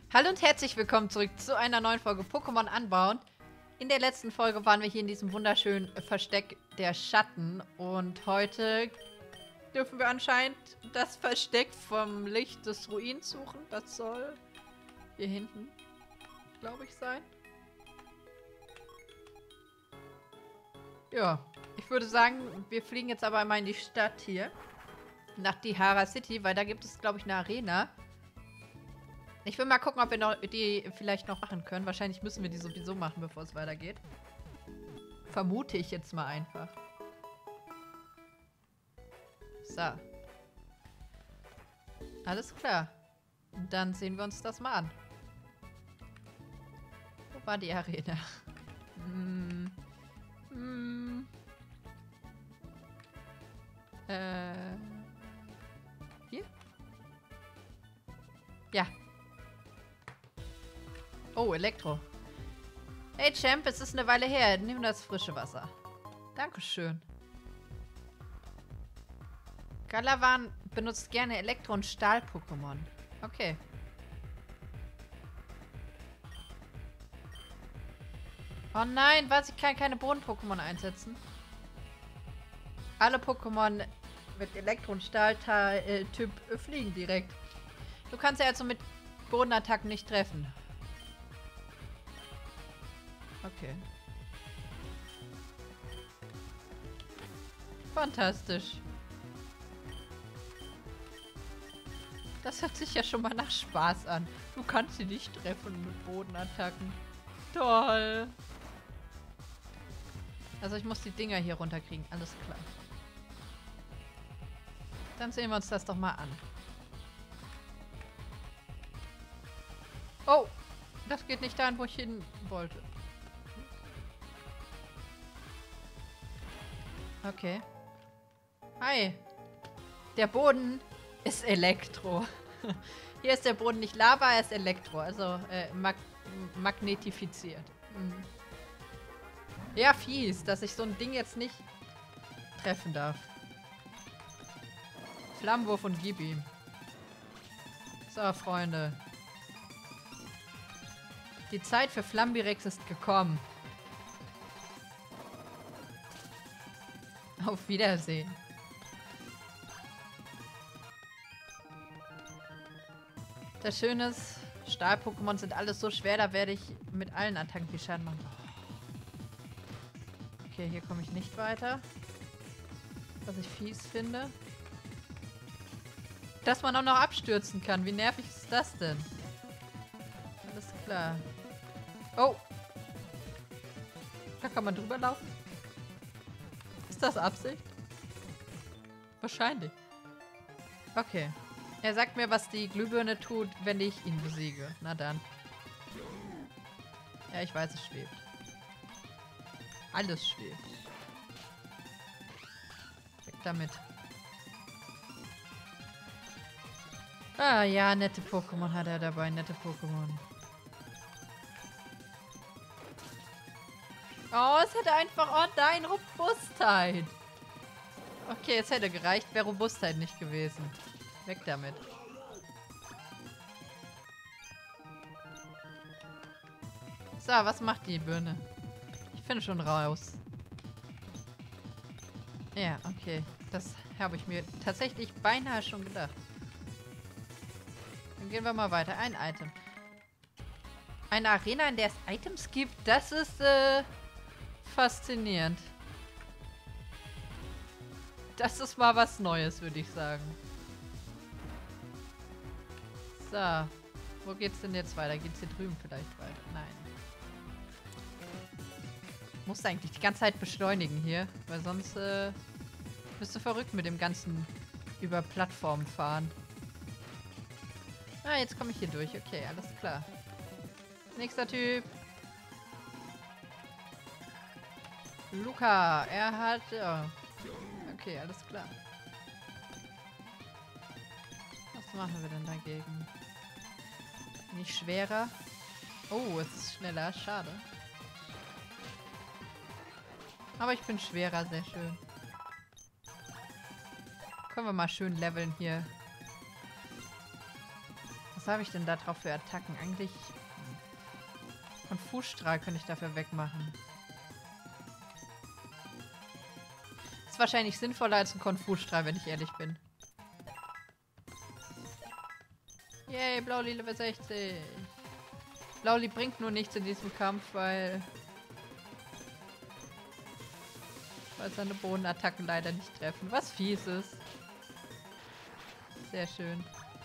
Hallo und herzlich willkommen zurück zu einer neuen Folge Pokémon Unbound. In der letzten Folge waren wir hier in diesem wunderschönen Versteck der Schatten und heute dürfen wir anscheinend das Versteck vom Licht des Ruins suchen. Das soll hier hinten, glaube ich, sein. Ja, ich würde sagen, wir fliegen jetzt aber einmal in die Stadt hier, nach Dihara City, weil da gibt es, glaube ich, eine Arena. Ich will mal gucken, ob wir die vielleicht noch machen können. Wahrscheinlich müssen wir die sowieso machen, bevor es weitergeht. Vermute ich jetzt mal einfach. So. Alles klar. Dann sehen wir uns das mal an. Wo war die Arena? Hier? Ja. Oh, Elektro. Hey Champ, es ist eine Weile her. Nimm das frische Wasser. Dankeschön. Galavan benutzt gerne Elektro- und Stahl-Pokémon. Okay. Oh nein, was? Ich kann keine Boden-Pokémon einsetzen. Alle Pokémon mit Elektro- und Stahl-Typ fliegen direkt. Du kannst ja also mit Bodenattacken nicht treffen. Okay. Fantastisch. Das hört sich ja schon mal nach Spaß an. Du kannst sie nicht treffen mit Bodenattacken. Toll. Also ich muss die Dinger hier runterkriegen. Alles klar. Dann sehen wir uns das doch mal an. Oh! Das geht nicht dahin, wo ich hin wollte. Okay. Hi. Der Boden ist Elektro. Hier ist der Boden nicht Lava, er ist Elektro. Also magnetifiziert. Mhm. Ja, fies, dass ich so ein Ding jetzt nicht treffen darf. Flammenwurf und gib ihm. So, Freunde. Die Zeit für Flambirex ist gekommen. Auf Wiedersehen. Das Schöne ist, Stahl-Pokémon sind alles so schwer, da werde ich mit allen Attacken viel Schaden machen. Okay, hier komme ich nicht weiter. Was ich fies finde. Dass man auch noch abstürzen kann. Wie nervig ist das denn? Alles klar. Oh! Da kann man drüber laufen. Ist das Absicht? Wahrscheinlich. Okay. Er sagt mir, was die Glühbirne tut, wenn ich ihn besiege. Na dann. Ja, ich weiß, es schwebt. Alles schwebt. Weg damit. Ah ja, nette Pokémon hat er dabei. Nette Pokémon. Oh, es hätte einfach... Oh nein, Robustheit. Okay, es hätte gereicht, wäre Robustheit nicht gewesen. Weg damit. So, was macht die Birne? Ich finde schon raus. Ja, okay. Das habe ich mir tatsächlich beinahe schon gedacht. Dann gehen wir mal weiter. Ein Item. Eine Arena, in der es Items gibt, das ist faszinierend. Das ist mal was Neues, würde ich sagen. So. Wo geht's denn jetzt weiter? Geht's hier drüben vielleicht weiter? Nein. Muss eigentlich die ganze Zeit beschleunigen hier, weil sonst bist du verrückt mit dem ganzen über Plattformen fahren. Ah, jetzt komme ich hier durch. Okay, alles klar. Nächster Typ. Luca, er hat... Ja. Okay, alles klar. Was machen wir denn dagegen? Nicht schwerer. Oh, es ist schneller. Schade. Aber ich bin schwerer. Sehr schön. Können wir mal schön leveln hier. Das Was habe ich denn da drauf für Attacken? Eigentlich Konfusstrahl könnte ich dafür wegmachen. Ist wahrscheinlich sinnvoller als ein Konfusstrahl, wenn ich ehrlich bin. Yay, Blauli Level 60. Blauli bringt nur nichts in diesem Kampf, weil seine Bodenattacken leider nicht treffen. Was fies ist. Sehr schön.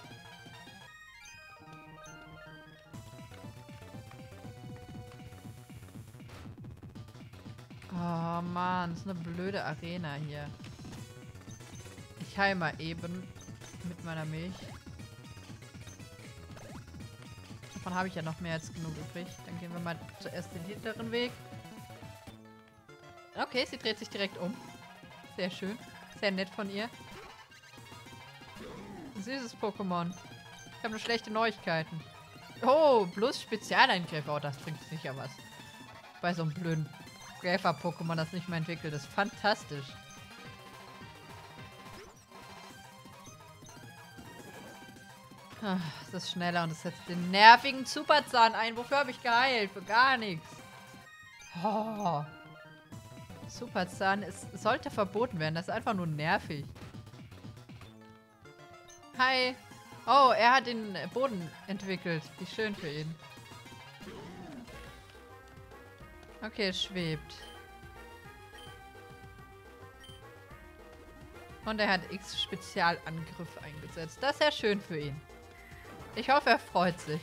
Oh Mann, das ist eine blöde Arena hier. Ich heile mal eben mit meiner Milch. Davon habe ich ja noch mehr als genug übrig. Dann gehen wir mal zuerst den hinteren Weg. Okay, sie dreht sich direkt um. Sehr schön. Sehr nett von ihr. Ein süßes Pokémon. Ich habe nur schlechte Neuigkeiten. Oh, bloß Spezialeingriffe. Oh, das bringt sicher was. Bei so einem blöden Gräfer-Pokémon, das nicht mehr entwickelt ist. Fantastisch. Ach, das ist schneller und es setzt den nervigen Superzahn ein. Wofür habe ich geheilt? Für gar nichts. Oh. Superzahn sollte verboten werden. Das ist einfach nur nervig. Hi. Oh, er hat den Boden entwickelt. Wie schön für ihn. Okay, es schwebt. Und er hat X-Spezialangriff eingesetzt. Das ist ja schön für ihn. Ich hoffe, er freut sich.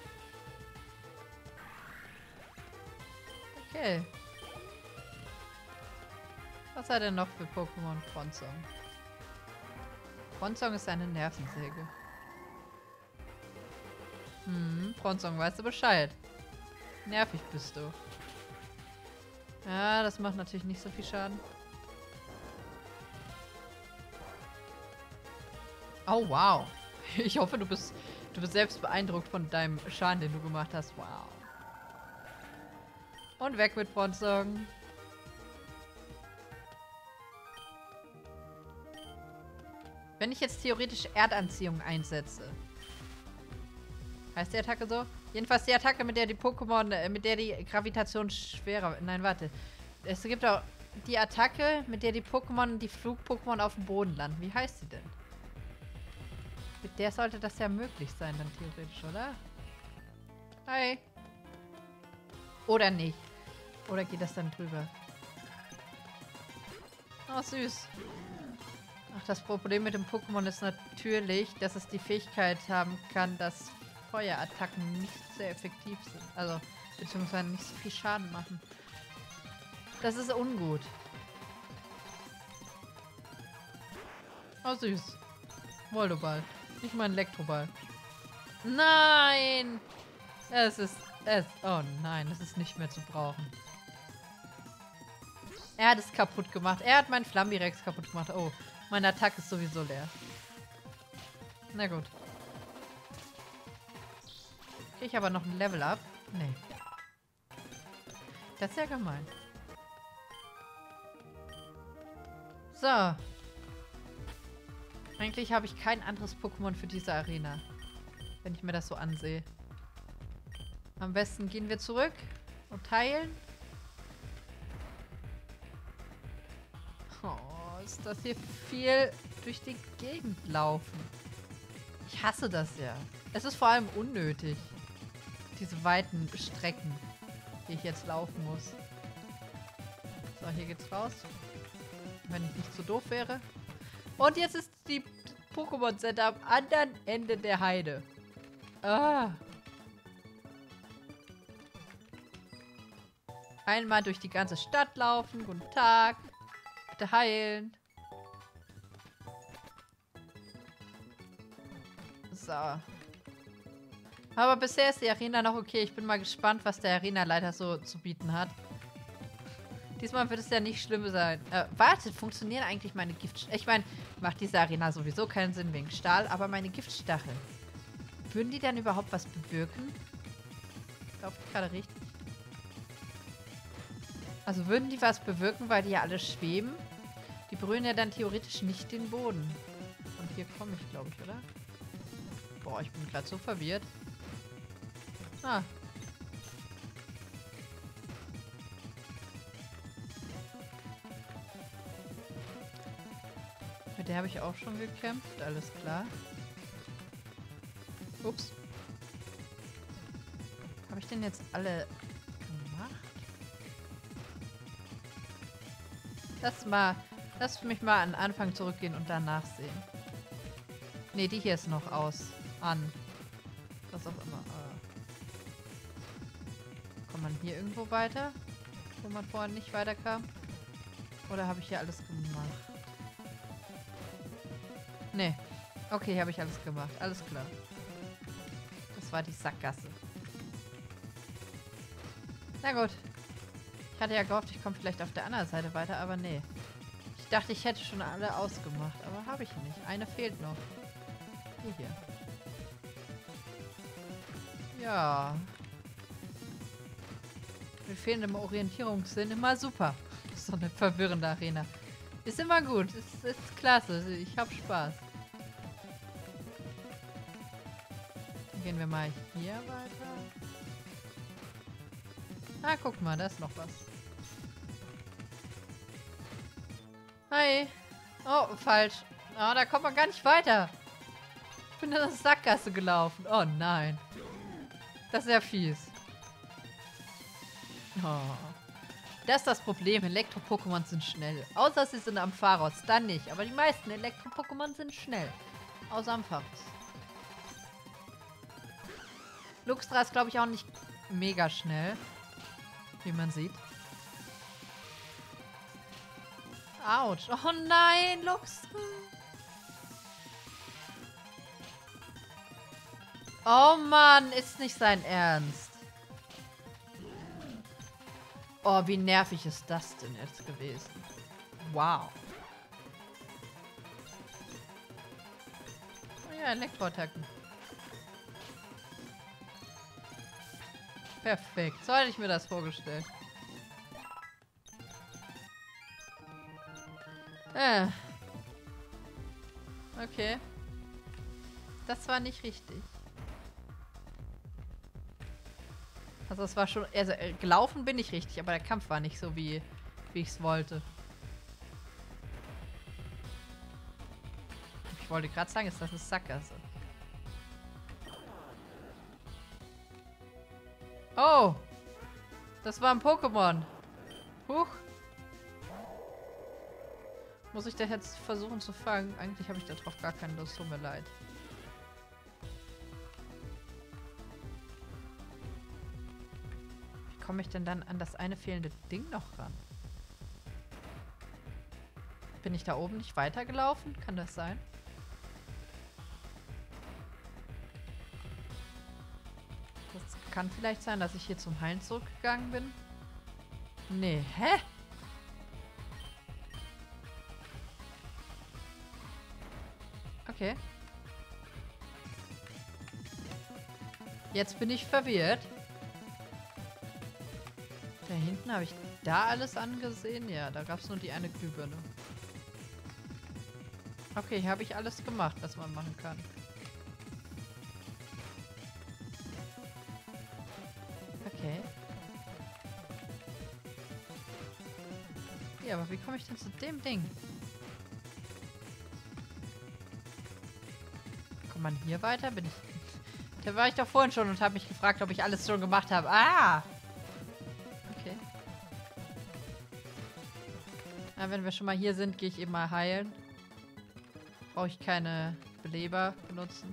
Okay. Was hat er noch für Pokémon? Bronzong. Bronzong ist eine Nervensäge. Bronzong, weißt du Bescheid? Nervig bist du. Ja, das macht natürlich nicht so viel Schaden. Oh, wow. Ich hoffe, du bist selbst beeindruckt von deinem Schaden, den du gemacht hast. Wow. Und weg mit Bronzong. Wenn ich jetzt theoretisch Erdanziehung einsetze. Heißt die Attacke so? Jedenfalls die Attacke, mit der die Pokémon, mit der die Gravitation schwerer... Nein, warte. Es gibt auch die Attacke, mit der die Pokémon, die Flug-Pokémon auf dem Boden landen. Wie heißt sie denn? Mit der sollte das ja möglich sein, dann theoretisch, oder? Hi. Oder nicht. Oder geht das dann drüber? Oh, süß. Ach, das Problem mit dem Pokémon ist natürlich, dass es die Fähigkeit haben kann, dass Feuerattacken nicht sehr effektiv sind. Also, beziehungsweise nicht so viel Schaden machen. Das ist ungut. Oh, süß. Moldoball. Nicht mal ein Elektroball. Nein! Oh nein, es ist nicht mehr zu brauchen. Er hat es kaputt gemacht. Er hat meinen Flambirex kaputt gemacht. Oh, meine Attacke ist sowieso leer. Na gut. Kriege ich aber noch ein Level up? Nee. Das ist ja gemein. So. Eigentlich habe ich kein anderes Pokémon für diese Arena. Wenn ich mir das so ansehe. Am besten gehen wir zurück und heilen. Oh, ist das hier viel durch die Gegend laufen. Ich hasse das ja. Es ist vor allem unnötig. Diese weiten Strecken, die ich jetzt laufen muss. So, hier geht's raus. Wenn ich nicht so doof wäre. Und jetzt ist die Pokémon Center am anderen Ende der Heide. Ah. Einmal durch die ganze Stadt laufen. Guten Tag. Bitte heilen. So. Aber bisher ist die Arena noch okay. Ich bin mal gespannt, was der Arena-Leiter so zu bieten hat. Diesmal wird es ja nicht schlimm sein. Warte, funktionieren eigentlich meine Giftstacheln? Ich meine, macht diese Arena sowieso keinen Sinn wegen Stahl, aber meine Giftstacheln. Würden die dann überhaupt was bewirken? Glaube ich gerade richtig. Also würden die was bewirken, weil die ja alle schweben? Die berühren ja dann theoretisch nicht den Boden. Und hier komme ich, glaube ich, oder? Boah, ich bin gerade so verwirrt. Ah. Mit der habe ich auch schon gekämpft, alles klar. Ups. Habe ich denn jetzt alle gemacht? Lass mich mal an den Anfang zurückgehen und danach sehen. Ne, die hier ist noch an. Was auch immer. Kommt man hier irgendwo weiter? Wo man vorhin nicht weiterkam? Oder habe ich hier alles gemacht? Ne. Okay, habe ich alles gemacht. Alles klar. Das war die Sackgasse. Na gut. Ich hatte ja gehofft, ich komme vielleicht auf der anderen Seite weiter, aber nee. Ich dachte, ich hätte schon alle ausgemacht, aber habe ich nicht. Eine fehlt noch. Die hier. Ja. Mit fehlendem Orientierungssinn immer super. So eine verwirrende Arena. Ist immer gut. Ist klasse. Ich habe Spaß. Dann gehen wir mal hier weiter. Ah, guck mal, da ist noch was. Hi. Oh, falsch. Oh, da kommt man gar nicht weiter. Ich bin in eine Sackgasse gelaufen. Oh nein. Das ist ja fies. Oh. Das ist das Problem. Elektro-Pokémon sind schnell. Außer sie sind Ampharos. Dann nicht. Aber die meisten Elektro-Pokémon sind schnell. Außer Ampharos. Luxtra ist, glaube ich, auch nicht mega schnell. Wie man sieht. Autsch. Oh nein, Luxtra. Oh Mann, ist nicht sein Ernst. Oh, wie nervig ist das denn jetzt gewesen? Wow. Oh ja, Elektroattacken. Perfekt. So hätte ich mir das vorgestellt. Okay. Das war nicht richtig. Also es war schon... Also gelaufen bin ich richtig, aber der Kampf war nicht so, wie ich es wollte. Ich wollte gerade sagen, ist das eine Sackgasse. Oh! Das war ein Pokémon. Huch. Muss ich das jetzt versuchen zu fangen? Eigentlich habe ich darauf gar keine Lust, tut mir leid. Wie komme ich denn dann an das eine fehlende Ding noch ran? Bin ich da oben nicht weitergelaufen? Kann das sein? Das kann vielleicht sein, dass ich hier zum Heilen zurückgegangen bin. Nee, hä? Okay. Jetzt bin ich verwirrt. Da hinten habe ich da alles angesehen. Ja, da gab es nur die eine Glühbirne. Okay, hier habe ich alles gemacht, was man machen kann. Okay. Ja, aber wie komme ich denn zu dem Ding? Kommt man hier weiter? Bin ich... Da war ich doch vorhin schon und habe mich gefragt, ob ich alles schon gemacht habe. Ah! Okay. Na, wenn wir schon mal hier sind, gehe ich eben mal heilen. Brauche ich keine Beleber benutzen.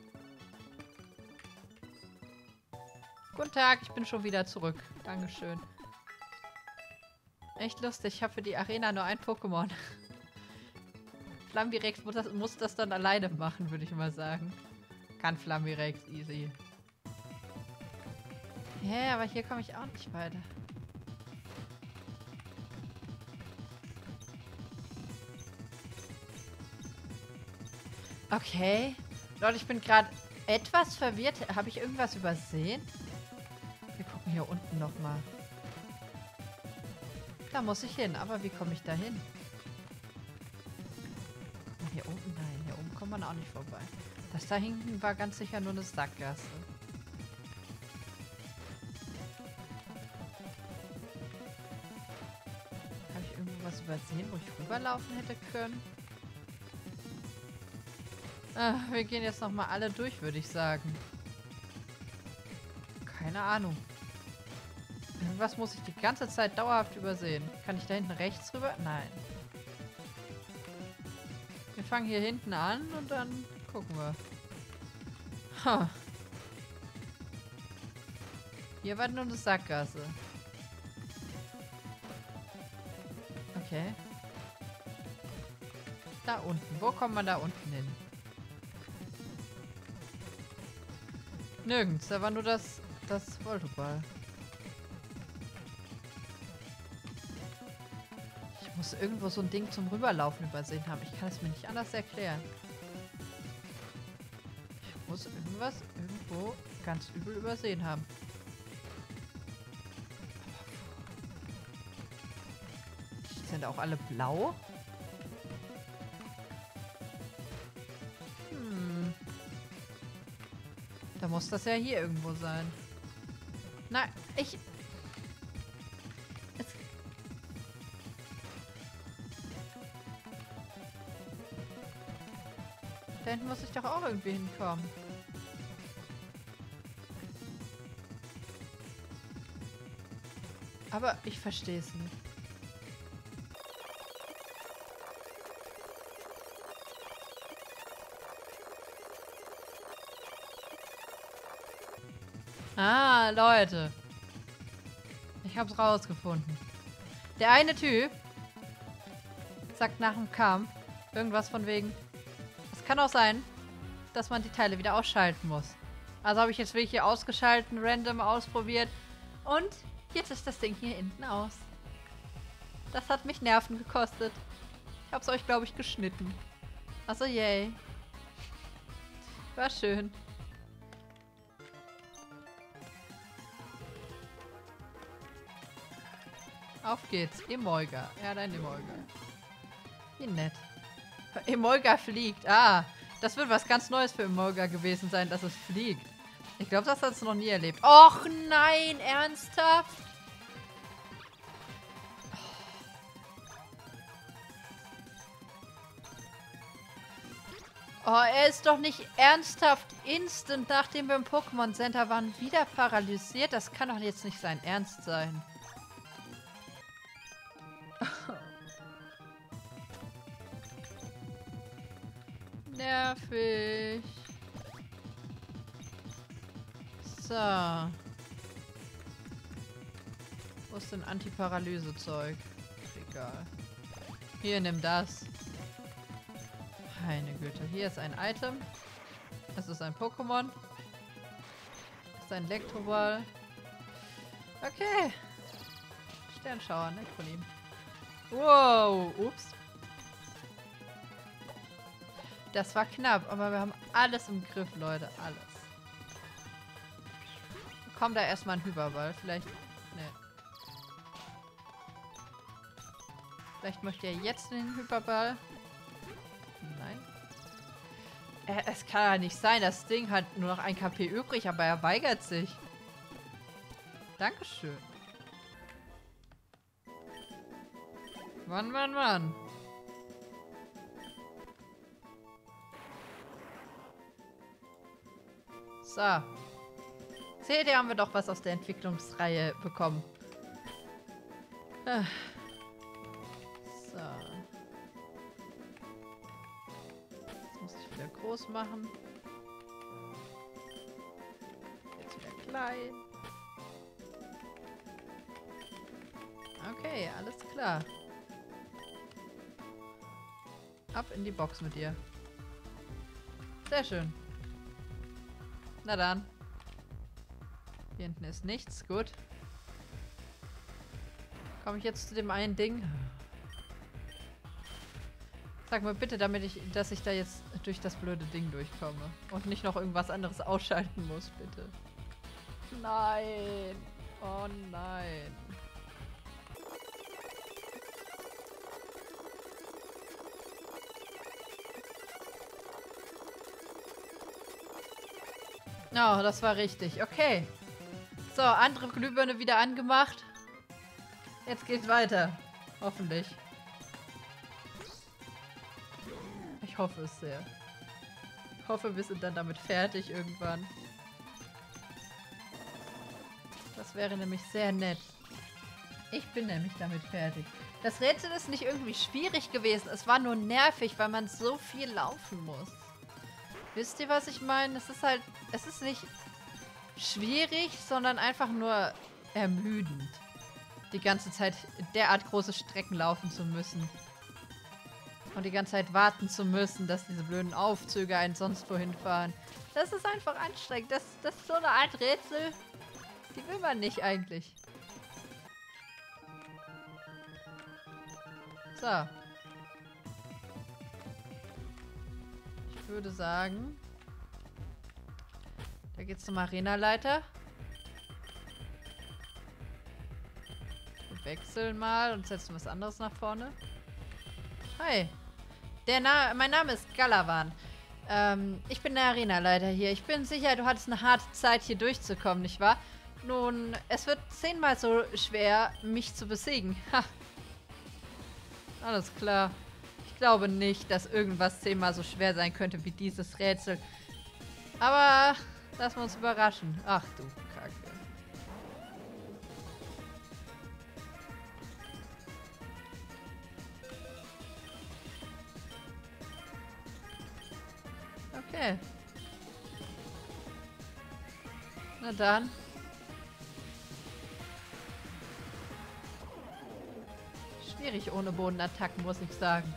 Guten Tag, ich bin schon wieder zurück. Dankeschön. Echt lustig, ich habe für die Arena nur ein Pokémon. Flambirex muss das dann alleine machen, würde ich mal sagen. Kann Flambirex, easy. Hä, aber hier komme ich auch nicht weiter. Okay. Leute, ich bin gerade etwas verwirrt. Habe ich irgendwas übersehen? Wir gucken hier unten nochmal. Da muss ich hin, aber wie komme ich da hin? Hier oben? Nein, hier oben kommt man auch nicht vorbei. Das da hinten war ganz sicher nur eine Sackgasse. Habe ich irgendwo was übersehen, wo ich rüberlaufen hätte können? Wir gehen jetzt nochmal alle durch, würde ich sagen. Keine Ahnung. Irgendwas muss ich die ganze Zeit dauerhaft übersehen. Kann ich da hinten rechts rüber? Nein. Wir fangen hier hinten an und dann gucken wir. Ha. Hier war nur eine Sackgasse. Okay. Da unten. Wo kommt man da unten hin? Nirgends. Da war nur das Volleyball. Ich muss irgendwo so ein Ding zum Rüberlaufen übersehen haben. Ich kann es mir nicht anders erklären. Ich muss irgendwas irgendwo ganz übel übersehen haben. Sind auch alle blau? Da muss das ja hier irgendwo sein. Nein, da hinten muss ich doch auch irgendwie hinkommen. Aber ich verstehe es nicht. Ah, Leute. Ich hab's rausgefunden. Der eine Typ sagt nach dem Kampf irgendwas von wegen. Es kann auch sein, dass man die Teile wieder ausschalten muss. Also habe ich jetzt wirklich hier ausgeschalten, random ausprobiert. Und jetzt ist das Ding hier hinten aus. Das hat mich Nerven gekostet. Ich hab's euch, glaube ich, geschnitten. Also, yay. War schön. Auf geht's. Emolga. Ja, dein Emolga. Wie nett. Emolga fliegt. Ah, das wird was ganz Neues für Emolga gewesen sein, dass es fliegt. Ich glaube, das hat es noch nie erlebt. Och nein, ernsthaft? Oh, er ist doch nicht ernsthaft instant, nachdem wir im Pokémon Center waren, wieder paralysiert. Das kann doch jetzt nicht sein Ernst sein. Nervig. So. Wo ist denn Antiparalyse-Zeug? Egal. Hier, nimm das. Meine Güte. Hier ist ein Item. Das ist ein Pokémon. Das ist ein Elektroball. Okay. Sternschauer, ne? Von ihm. Wow. Ups. Das war knapp, aber wir haben alles im Griff, Leute. Alles. Kommt da erstmal ein Hyperball. Vielleicht. Ne. Vielleicht möchte er jetzt den Hyperball. Nein. Es kann ja nicht sein. Das Ding hat nur noch ein KP übrig, aber er weigert sich. Dankeschön. Mann, Mann, Mann. So. Seht ihr, haben wir doch was aus der Entwicklungsreihe bekommen. So. Jetzt muss ich wieder groß machen. Jetzt wieder klein. Okay, alles klar. Ab in die Box mit dir. Sehr schön. Na dann. Hier hinten ist nichts. Gut. Komme ich jetzt zu dem einen Ding? Sag mir bitte, dass ich da jetzt durch das blöde Ding durchkomme. Und nicht noch irgendwas anderes ausschalten muss, bitte. Nein. Oh nein. Oh, das war richtig. Okay. So, andere Glühbirne wieder angemacht. Jetzt geht's weiter. Hoffentlich. Ich hoffe es sehr. Ich hoffe, wir sind dann damit fertig irgendwann. Das wäre nämlich sehr nett. Ich bin nämlich damit fertig. Das Rätsel ist nicht irgendwie schwierig gewesen. Es war nur nervig, weil man so viel laufen muss. Wisst ihr, was ich meine? Es ist halt... Es ist nicht schwierig, sondern einfach nur ermüdend. Die ganze Zeit derart große Strecken laufen zu müssen. Und die ganze Zeit warten zu müssen, dass diese blöden Aufzüge einen sonst wohin fahren. Das ist einfach anstrengend. Das ist so eine Art Rätsel. Die will man nicht eigentlich. So. Ich würde sagen, da geht's zum Arenaleiter. Wir wechseln mal und setzen was anderes nach vorne. Hi. Mein Name ist Galavan. Ich bin der Arenaleiter hier. Ich bin sicher, du hattest eine harte Zeit, hier durchzukommen, nicht wahr? Nun, es wird 10-mal so schwer, mich zu besiegen. Ha. Alles klar. Ich glaube nicht, dass irgendwas 10-mal so schwer sein könnte wie dieses Rätsel. Aber lassen wir uns überraschen. Ach du Kacke. Okay. Na dann. Schwierig ohne Bodenattacken, muss ich sagen.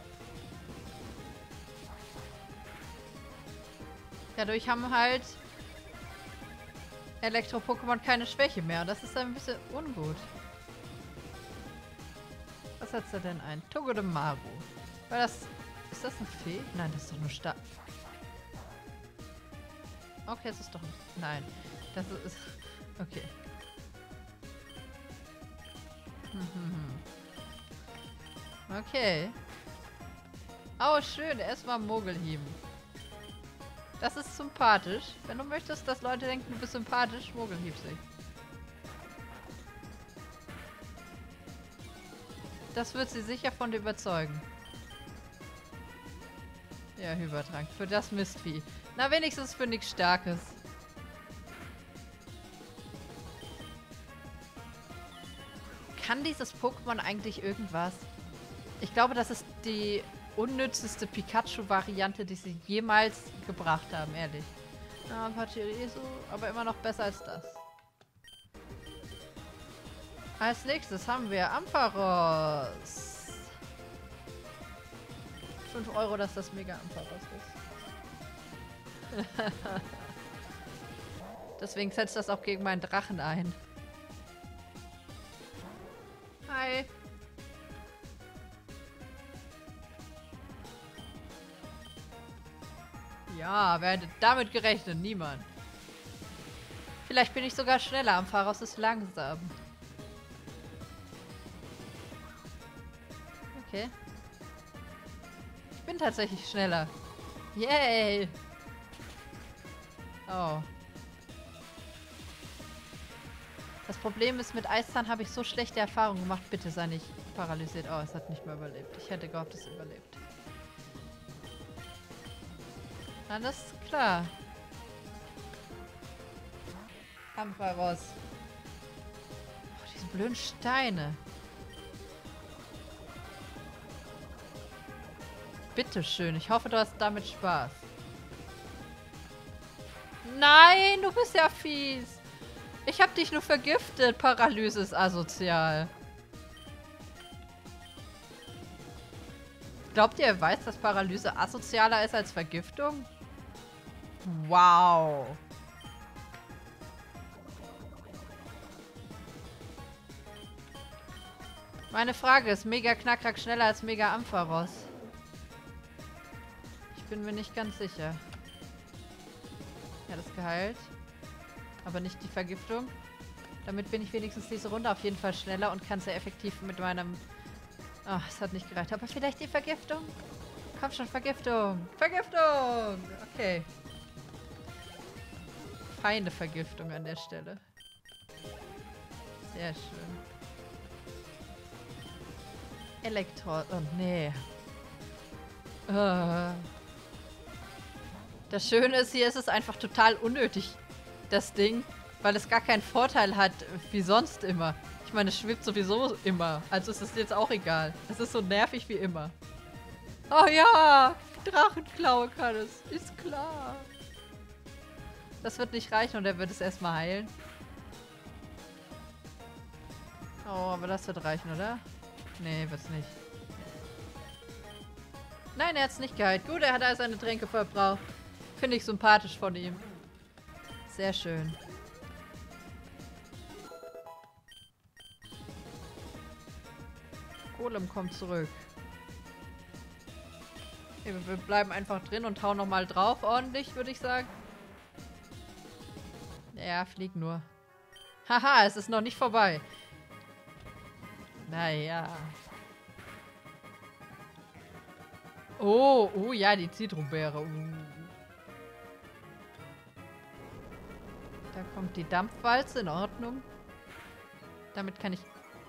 Dadurch haben halt Elektro-Pokémon keine Schwäche mehr. Und das ist ein bisschen ungut. Was setzt er denn ein? Togedemaru. War das... Ist das eine Fee? Nein, das ist doch nur Stadt. Okay, es ist doch... Nein. Das ist... Okay. Okay. Oh, schön. Erstmal Mogelhieben. Das ist sympathisch. Wenn du möchtest, dass Leute denken, du bist sympathisch, Mogelhieb sie. Das wird sie sicher von dir überzeugen. Ja, Hypertrank. Für das Mistvieh. Na, wenigstens für nichts Starkes. Kann dieses Pokémon eigentlich irgendwas? Ich glaube, das ist die unnützeste Pikachu-Variante, die sie jemals gebracht haben, ehrlich. Ja, Pachirisu, aber immer noch besser als das. Als nächstes haben wir Ampharos. 5 Euro, dass das Mega Ampharos ist. Deswegen setzt das auch gegen meinen Drachen ein. Hi. Ja, wer hätte damit gerechnet? Niemand. Vielleicht bin ich sogar schneller. Ampharos ist langsam. Okay. Ich bin tatsächlich schneller. Yay! Oh. Das Problem ist, mit Eiszahn habe ich so schlechte Erfahrungen gemacht. Bitte sei nicht paralysiert. Oh, es hat nicht mehr überlebt. Ich hätte gehofft, es überlebt. Alles klar. Ampharos. Oh, diese blöden Steine. Bitteschön. Ich hoffe, du hast damit Spaß. Nein, du bist ja fies. Ich hab dich nur vergiftet. Paralyse ist asozial. Glaubt ihr, er weiß, dass Paralyse asozialer ist als Vergiftung? Wow. Meine Frage ist, Mega Knackrack schneller als Mega Ampharos? Ich bin mir nicht ganz sicher. Ja, das geheilt. Aber nicht die Vergiftung. Damit bin ich wenigstens diese Runde auf jeden Fall schneller und kann sehr effektiv mit meinem... Oh, es hat nicht gereicht. Aber vielleicht die Vergiftung? Komm schon, Vergiftung. Vergiftung! Okay. feine Vergiftung an der Stelle. Sehr schön. Elektro... Oh, nee. Das Schöne ist, hier ist es einfach total unnötig, das Ding, weil es gar keinen Vorteil hat, wie sonst immer. Ich meine, es schwebt sowieso immer, also ist es jetzt auch egal. Es ist so nervig wie immer. Oh ja, Drachenklaue kann es, ist klar. Das wird nicht reichen und er wird es erstmal heilen. Oh, aber das wird reichen, oder? Nee, wird's nicht. Nein, er hat's nicht geheilt. Gut, er hat all seine Tränke verbraucht. Finde ich sympathisch von ihm. Sehr schön. Golem kommt zurück. Okay, wir bleiben einfach drin und hauen nochmal drauf. Ordentlich, würde ich sagen. Ja, flieg nur. Haha, es ist noch nicht vorbei. Naja. Oh, ja, die Zitronbeere. Da kommt die Dampfwalze, in Ordnung. Damit kann ich...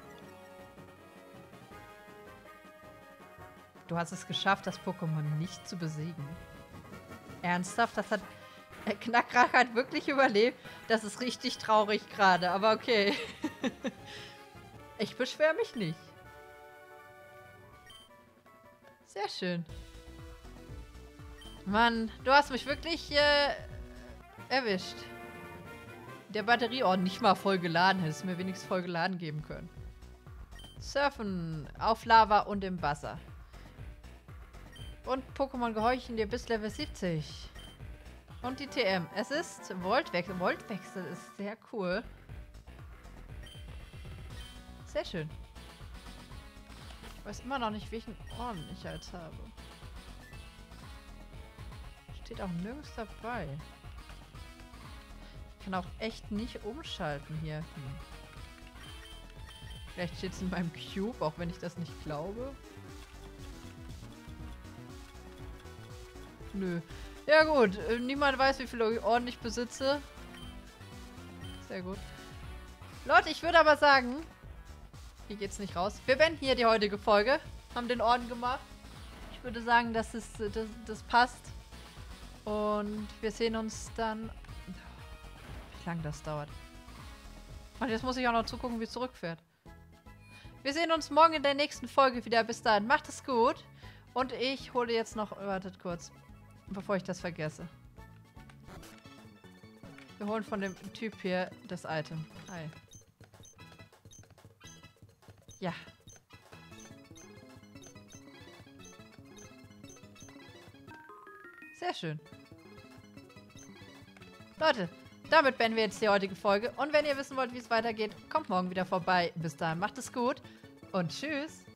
Du hast es geschafft, das Pokémon nicht zu besiegen. Ernsthaft? Das hat... Knackrack hat wirklich überlebt. Das ist richtig traurig gerade, aber okay. Ich beschwere mich nicht. Sehr schön. Mann, du hast mich wirklich erwischt. Der Batterieorden nicht mal voll geladen. Hättest du mir wenigstens voll geladen geben können. Surfen auf Lava und im Wasser. Und Pokémon gehorchen dir bis Level 70. Und die TM. Es ist Voltwechsel. Voltwechsel ist sehr cool. Sehr schön. Ich weiß immer noch nicht, welchen Orden ich jetzt habe. Steht auch nirgends dabei. Ich kann auch echt nicht umschalten hier. Vielleicht steht es in meinem Cube, auch wenn ich das nicht glaube. Nö. Ja gut, niemand weiß, wie viele Orden ich besitze. Sehr gut. Leute, ich würde aber sagen, hier geht's nicht raus. Wir beenden hier die heutige Folge. Haben den Orden gemacht. Ich würde sagen, das passt. Und wir sehen uns dann... Wie lange das dauert. Und jetzt muss ich auch noch zugucken, wie es zurückfährt. Wir sehen uns morgen in der nächsten Folge wieder. Bis dahin, macht es gut. Und ich hole jetzt noch... Wartet kurz. Bevor ich das vergesse. Wir holen von dem Typ hier das Item. Hi. Ja. Sehr schön. Leute, damit beenden wir jetzt die heutige Folge. Und wenn ihr wissen wollt, wie es weitergeht, kommt morgen wieder vorbei. Bis dahin, macht es gut und tschüss.